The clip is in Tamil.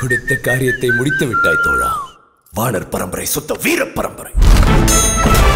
கொடுத்த காரியத்தை முடித்து விட்டாய் தோழா. வானர் பரம்பரை சுத்த வீர பரம்பரை.